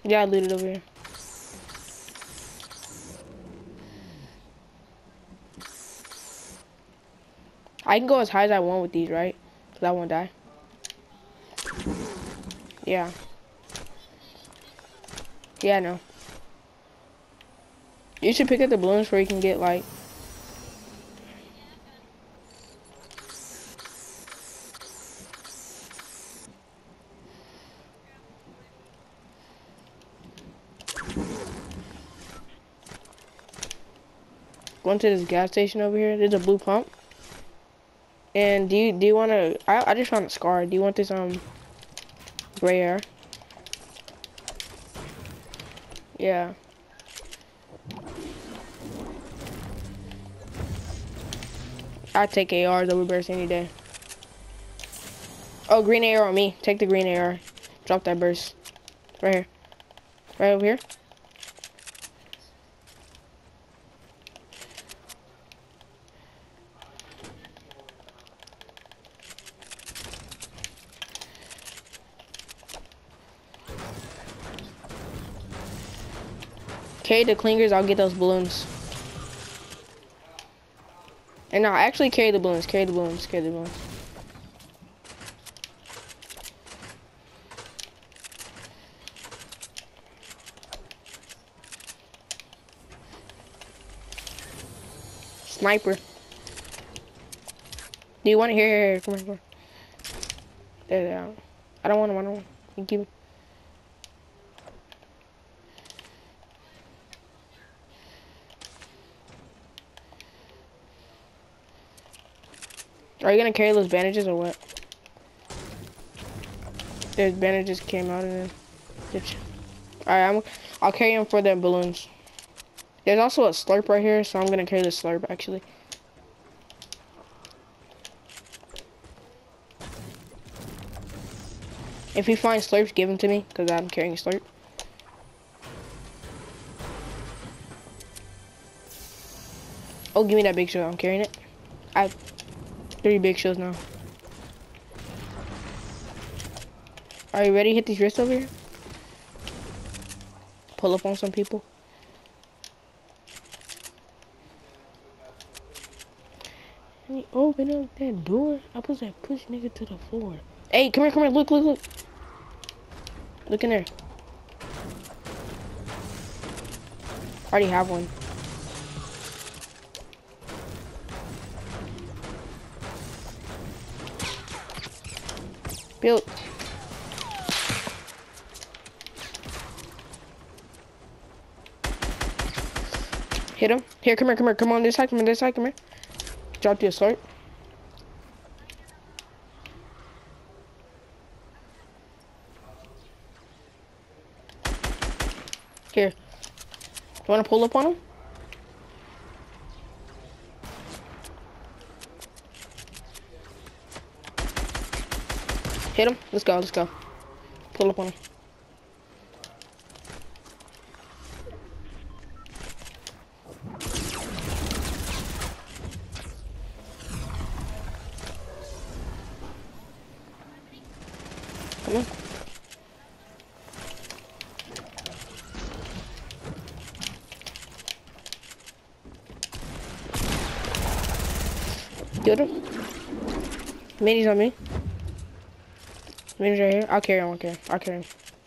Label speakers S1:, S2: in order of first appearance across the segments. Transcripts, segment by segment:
S1: Yeah, I looted over here. I can go as high as I want with these, right? Cause I won't die. Yeah. Yeah, I know. You should pick up the balloons where you can get like. Going to this gas station over here. There's a blue pump. And do you want to? I just found a scar. Do you want this gray air? Yeah. I take ARs over burst any day. Oh, green AR on me. Take the green AR. Drop that burst. Right here. Right over here. Carry the clingers, I'll get those balloons. And now actually carry the balloons, carry the balloons, carry the balloons. Sniper. Do you want to here? Come on, come on. There. I don't want him, I don't want him. You keep him. Are you gonna carry those bandages or what? There's bandages came out of them. Alright, I'll carry them for the balloons. There's also a slurp right here, so I'm gonna carry the slurp actually. If you find slurps, give them to me, because I'm carrying a slurp. Oh, give me that big shield. I'm carrying it. I have 3 big shields now. Are you ready to hit these risks over here? Pull up on some people. Let me open up that door. I put that push nigga to the floor. Hey, come here. Look. Look in there. I already have one. Built. Hit him. Here, come here. Come on this side, come here. Drop you a slurp. Here. You wanna pull up on him? Hit him. Let's go. Pull up on him. Come on. Get him. Minis on me. Minis right here. I'll carry him. I'll carry him.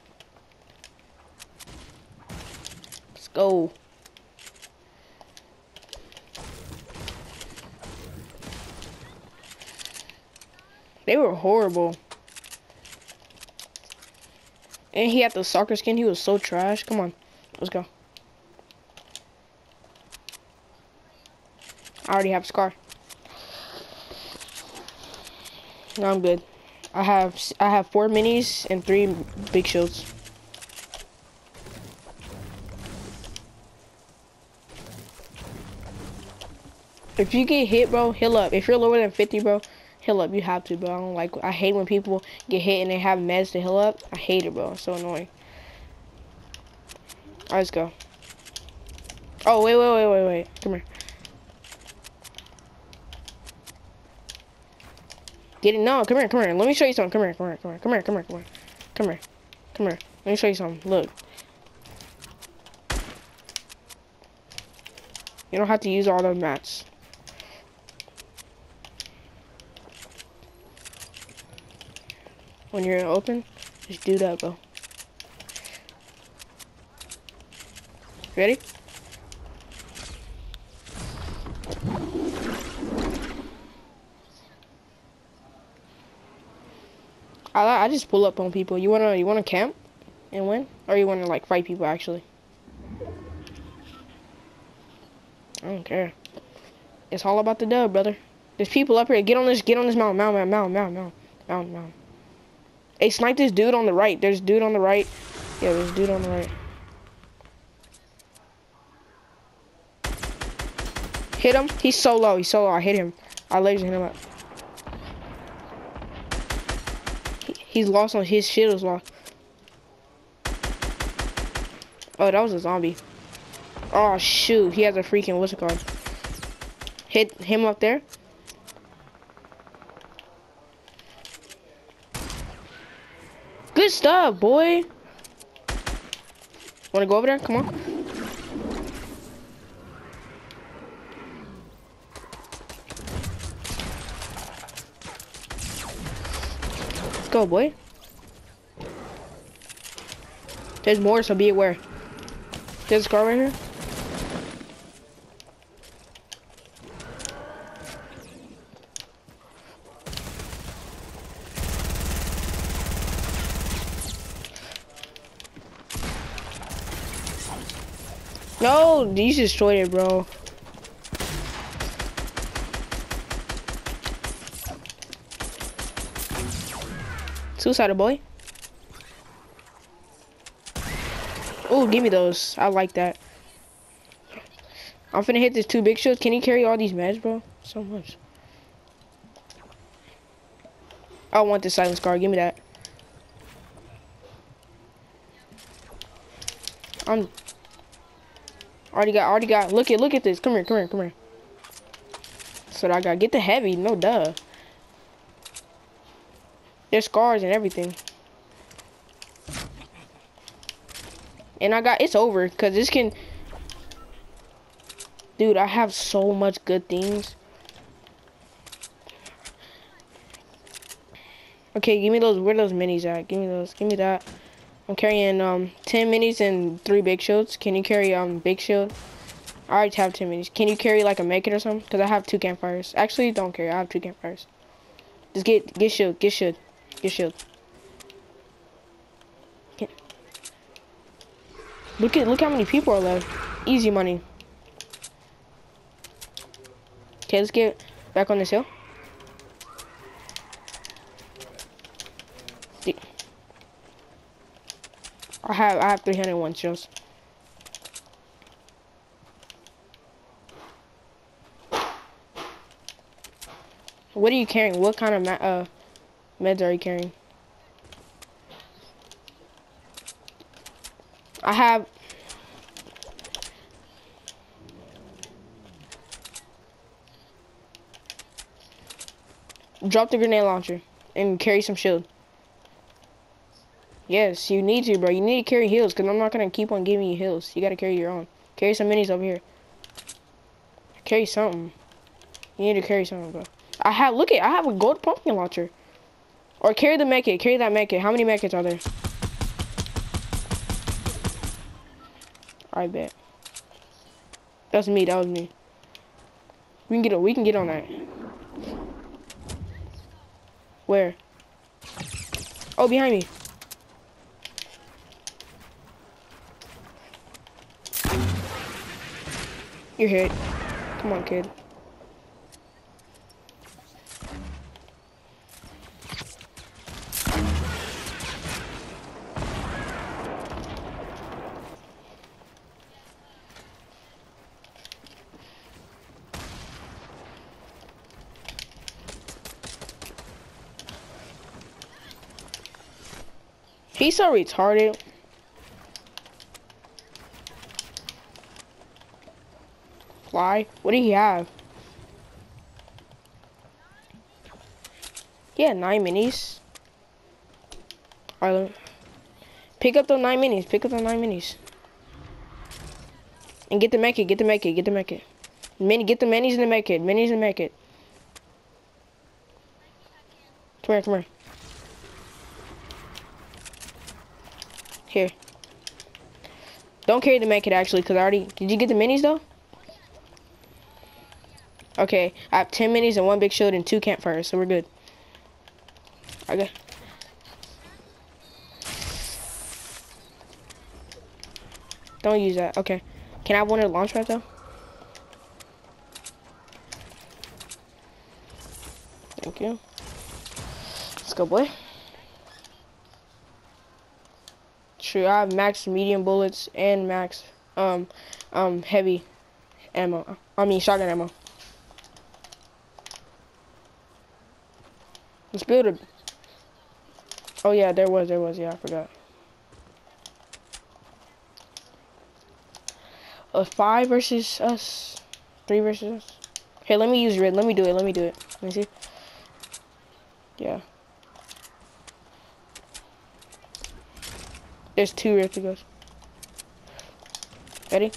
S1: Let's go. They were horrible. And he had the soccer skin. He was so trash. Come on. Let's go. I already have a scar. No, I'm good. I have 4 minis and 3 big shields. If you get hit, bro, heal up. If you're lower than 50, bro, heal up. You have to, bro. I hate when people get hit and they have meds to heal up. I hate it, bro. It's so annoying. Alright, let's go. Oh, wait. Come here. Get it? No, come here. Let me show you something. Come here. Let me show you something. Look. You don't have to use all those mats. When you're open, just do that, bro. Ready? I just pull up on people. You wanna camp and win, or you wanna like fight people actually? I don't care. It's all about the dub, brother. There's people up here. Get on this mountain. Hey, snipe this dude on the right. There's a dude on the right. Yeah, there's a dude on the right. Hit him. He's so low. I hit him. I laser hit him up. He's lost on his shield is lost. Oh, that was a zombie. Oh shoot, he has a freaking what's it called? Hit him up there. Good stuff, boy. Wanna go over there? Come on. Let's go, boy. There's more, so be aware. There's a car right here. No, you just destroyed it, bro. Suicidal boy. Oh, give me those. I like that. I'm finna hit this 2 big shots. Can you carry all these meds, bro? So much. I want the silence card. Give me that. I'm already got. Look at this. Come here. That's what I got. Get the heavy. No duh. There's scars and everything. And it's over, cause this can. Dude, I have so much good things. Okay, give me those. Where are those minis at? Give me those. Give me that. I'm carrying 10 minis and 3 big shields. Can you carry big shield? I already have 10 minis. Can you carry like a make it or something? Cause I have 2 campfires. Actually, don't carry. I have 2 campfires. Just get shield. Get shield. Look how many people are left. Easy money. Okay, let's get back on this hill. I have 301 shields. What are you carrying? What kind of meds are you carrying? I have. Drop the grenade launcher and carry some shield. Yes, you need to, bro. You need to carry heals, because I'm not going to keep on giving you heals. You got to carry your own. Carry some minis over here. Carry something. You need to carry something, bro. I have a gold pumpkin launcher. Or carry the medkit. Carry that medkit. How many medkits are there? I bet. That was me. We can get on that. Where? Oh, behind me. You're hit. Come on, kid. He's so retarded. Why? What did he have? He had 9 minis. Alright, pick up those 9 minis. And get the medkit. Get the minis and the med kit. Minis and med kit. Come here, come here. Here. Don't carry the med kit actually, cause I already. Did you get the minis though? Okay, I have 10 minis and 1 big shield and 2 campfires, so we're good. Okay. Don't use that. Okay. Can I have one of the launch pads though? Thank you. Let's go, boy. True, I have max medium bullets and max heavy ammo. I mean shotgun ammo. Let's build a. Oh yeah, there was. Yeah, I forgot. A 5 versus us, 3 versus us. Here, let me use red. Let me do it. Let me see. Yeah. There's 2 replicas. Ready?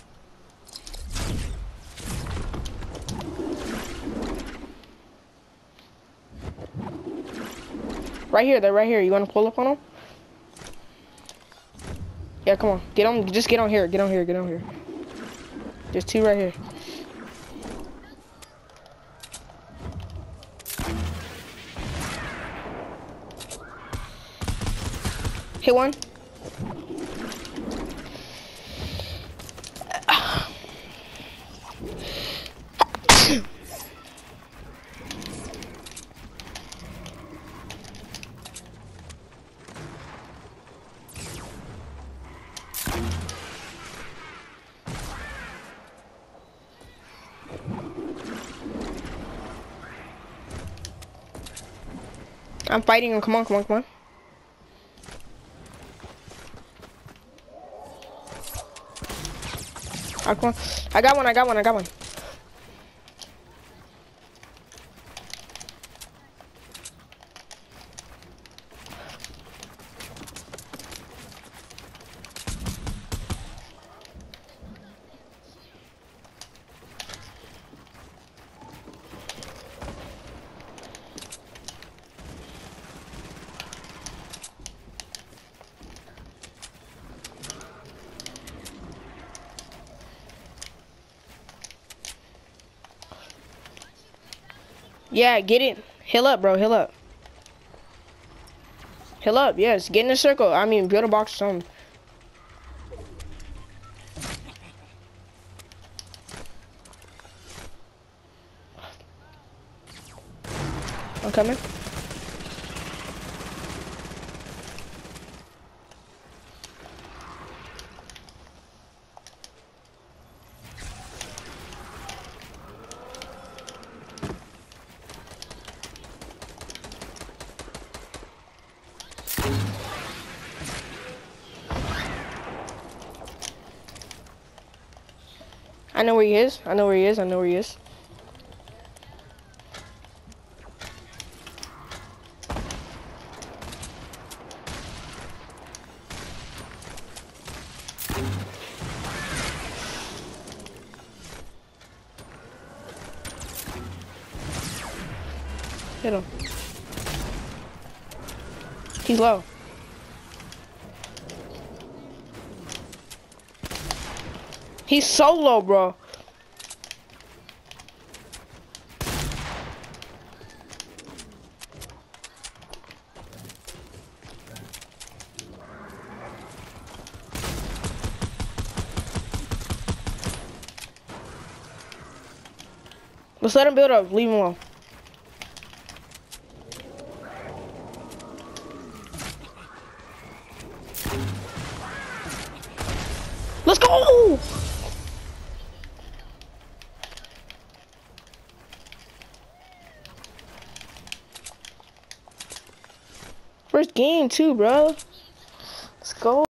S1: Right here, they're right here. You want to pull up on them? Yeah, come on. Get on. Just get on here. Get on here. There's 2 right here. Hit one. I'm fighting him. Come on. Oh, come on. I got one. Yeah, get it. Heal up, bro. Heal up. Yes. Get in a circle. I mean, build a box or something. I'm coming. I know where he is. Hit him. He's low. He's so low, bro. Let's let him build up. Leave him alone. Let's go! First game too, bro. Let's go.